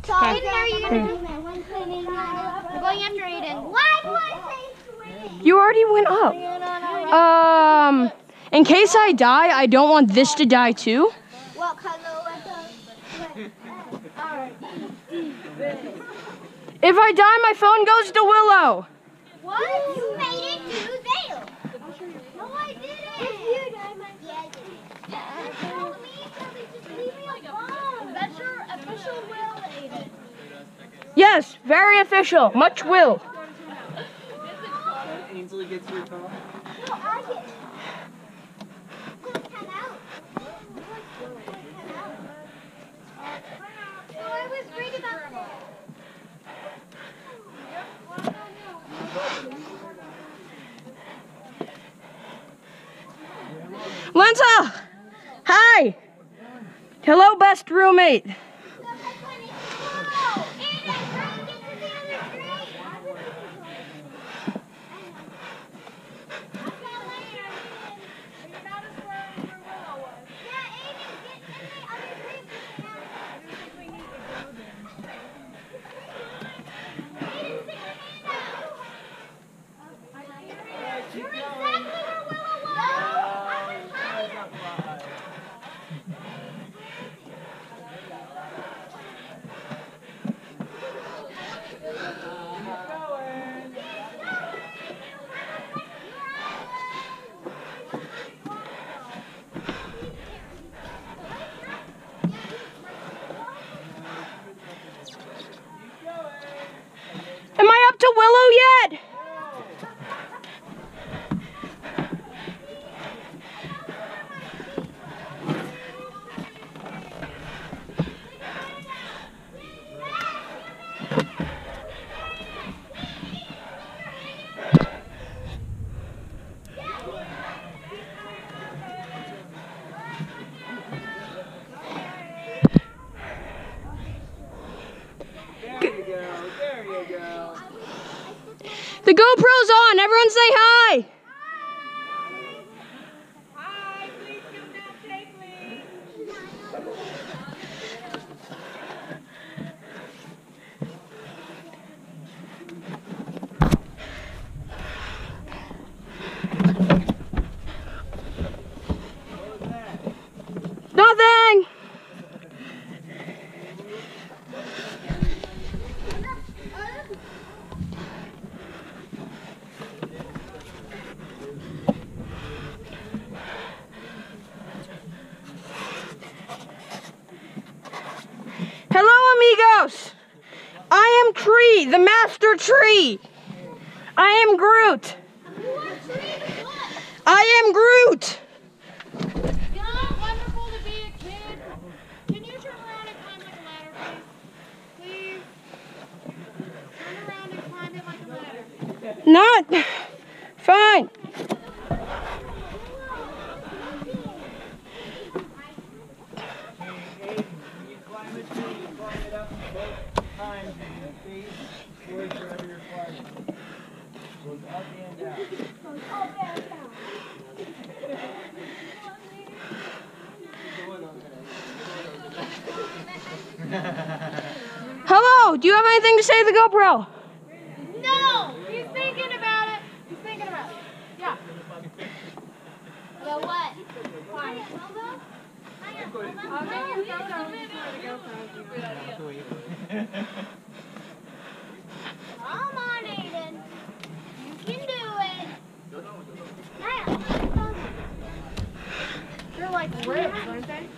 So Aiden, are you gonna do that one thing? We're going after Aiden. Why do I say swing? You already went up. In case I die, I don't want this to die too. Well, cause alright. If I die, my phone goes to Willow. What? You made it to Dale. No, I didn't. If you die, my Tell me, just leave me alone. That's your official will, Aiden. Yes, very official. Much will. Ainsley gets your phone. No, I get. Cut out. Oh, I was right about that. Lenza! Hi! Hello, best roommate. Am I up to Willow yet? The GoPro's on. Everyone say hi. Hi, please come down safely. Nothing. Hello, amigos. I am Tree, the master tree. I am Groot. I am Groot. You know how wonderful to be a kid? Can you turn around and climb like a ladder, please? Please? Turn around and climb it like a ladder. Not fine. Hello, do you have anything to say to the GoPro? No! He's thinking about it. He's thinking about it. Yeah. Yeah, what? Fine. I'll get your photo. Come on, Aiden. You can do it. They're like ribs, aren't they?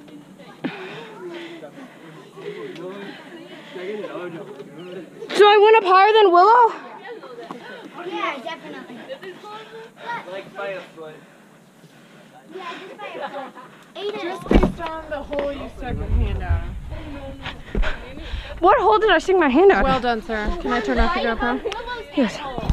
So I went up higher than Willow? Yeah, definitely. Like by a foot. Yeah, just by a foot. Aiden. Just based on the hole you stuck your hand out of. What hole did I stick my hand out? Well done, sir. Can I turn off the GoPro? Yes.